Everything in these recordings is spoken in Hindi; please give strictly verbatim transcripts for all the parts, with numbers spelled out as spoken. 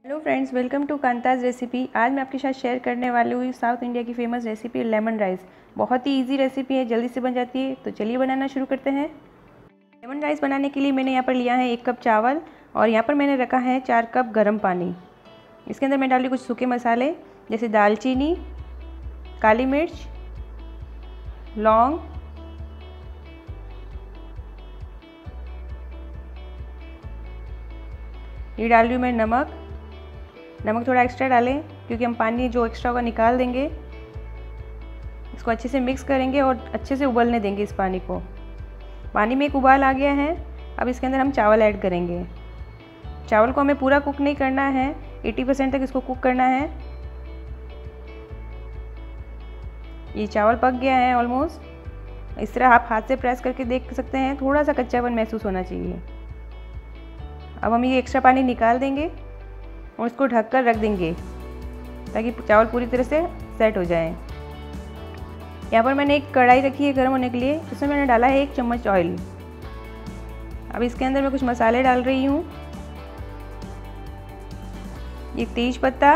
Hello friends, welcome to Kanta's recipe. आज मैं आपके साथ शेयर करने वाली हूँ साउथ इंडिया की फेमस रेसिपी लेमन राइस। बहुत ही इजी रेसिपी है, जल्दी से बन जाती है। तो चलिए बनाना शुरू करते हैं। लेमन राइस बनाने के लिए मैंने यहाँ पर लिया है एक कप चावल और यहाँ पर मैंने रखा है चार कप गर्म पानी। इसके अंदर मैं डाली कुछ सूखे मसाले जैसे दालचीनी, काली मिर्च, लौंग, ये डाल रही हूँ मैं नमक। नमक थोड़ा एक्स्ट्रा डालें क्योंकि हम पानी जो एक्स्ट्रा होगा निकाल देंगे। इसको अच्छे से मिक्स करेंगे और अच्छे से उबलने देंगे इस पानी को। पानी में एक उबाल आ गया है। अब इसके अंदर हम चावल ऐड करेंगे। चावल को हमें पूरा कुक नहीं करना है, अस्सी परसेंट तक इसको कुक करना है। ये चावल पक गया है ऑलमोस्ट। इस तरह आप हाथ से प्रेस करके देख सकते हैं, थोड़ा सा कच्चापन महसूस होना चाहिए। अब हम ये एक्स्ट्रा पानी निकाल देंगे और इसको ढककर रख देंगे ताकि चावल पूरी तरह से सेट हो जाए। यहाँ पर मैंने एक कढ़ाई रखी है गर्म होने के लिए। इसमें मैंने डाला है एक चम्मच ऑयल। अब इसके अंदर मैं कुछ मसाले डाल रही हूँ। एक तेज पत्ता,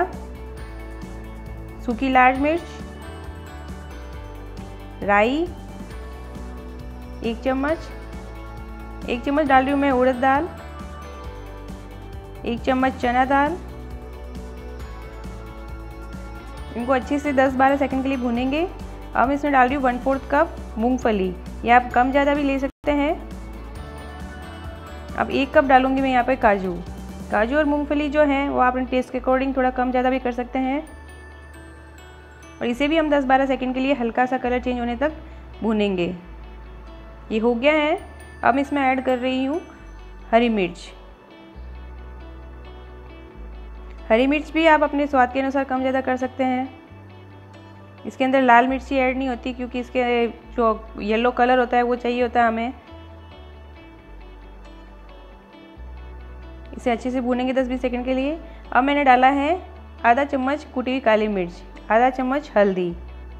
सूखी लाल मिर्च, राई एक चम्मच, एक चम्मच डाल रही हूँ मैं उड़द दाल, एक चम्मच चना दाल। इनको अच्छे से दस बारह सेकंड के लिए भूनेंगे। अब मैं इसमें डाल रही हूँ वन फोर्थ कप मूंगफली। या आप कम ज़्यादा भी ले सकते हैं। अब एक कप डालूंगी मैं यहाँ पे काजू। काजू और मूंगफली जो है वो आप अपने टेस्ट के अकॉर्डिंग थोड़ा कम ज़्यादा भी कर सकते हैं। और इसे भी हम दस बारह सेकंड के लिए हल्का सा कलर चेंज होने तक भूनेंगे। ये हो गया है। अब इसमें ऐड कर रही हूँ हरी मिर्च। हरी मिर्च भी आप अपने स्वाद के अनुसार कम ज़्यादा कर सकते हैं। इसके अंदर लाल मिर्ची ऐड नहीं होती क्योंकि इसके जो येलो कलर होता है वो चाहिए होता है हमें। इसे अच्छे से भूनेंगे दस बीस सेकंड के लिए। अब मैंने डाला है आधा चम्मच कुटी हुई काली मिर्च, आधा चम्मच हल्दी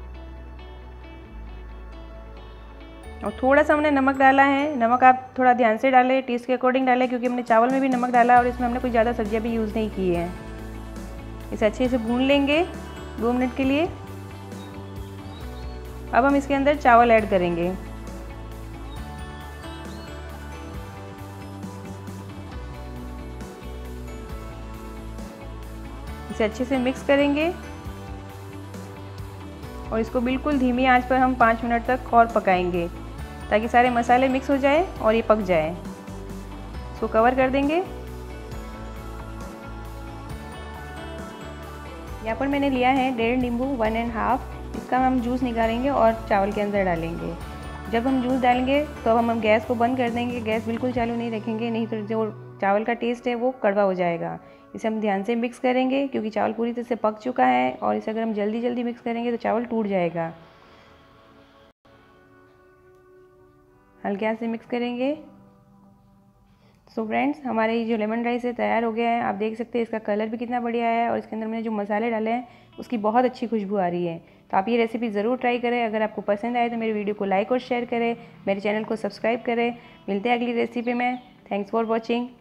और थोड़ा सा हमने नमक डाला है। नमक आप थोड़ा ध्यान से डालें, टेस्ट के अकॉर्डिंग डालें क्योंकि हमने चावल में भी नमक डाला और इसमें हमने कोई ज़्यादा सब्जियाँ भी यूज़ नहीं की है। इसे अच्छे से भून लेंगे दो मिनट के लिए। अब हम इसके अंदर चावल ऐड करेंगे। इसे अच्छे से मिक्स करेंगे और इसको बिल्कुल धीमी आंच पर हम पाँच मिनट तक और पकाएंगे ताकि सारे मसाले मिक्स हो जाए और ये पक जाए। इसको कवर कर देंगे। यहाँ पर मैंने लिया है डेढ़ नींबू, वन एंड हाफ। इसका हम जूस निकालेंगे और चावल के अंदर डालेंगे। जब हम जूस डालेंगे तो हम हम गैस को बंद कर देंगे। गैस बिल्कुल चालू नहीं रखेंगे, नहीं तो जो चावल का टेस्ट है वो कड़वा हो जाएगा। इसे हम ध्यान से मिक्स करेंगे क्योंकि चावल पूरी तरह से पक चुका है और इसे अगर हम जल्दी जल्दी मिक्स करेंगे तो चावल टूट जाएगा। हल्के हाथ से मिक्स करेंगे। सो फ्रेंड्स, हमारे ये जो लेमन राइस है तैयार हो गया है। आप देख सकते हैं इसका कलर भी कितना बढ़िया है और इसके अंदर मैंने जो मसाले डाले हैं उसकी बहुत अच्छी खुशबू आ रही है। तो आप ये रेसिपी ज़रूर ट्राई करें। अगर आपको पसंद आए तो मेरे वीडियो को लाइक और शेयर करें, मेरे चैनल को सब्सक्राइब करें। मिलते हैं अगली रेसिपी में। Thanks for watching.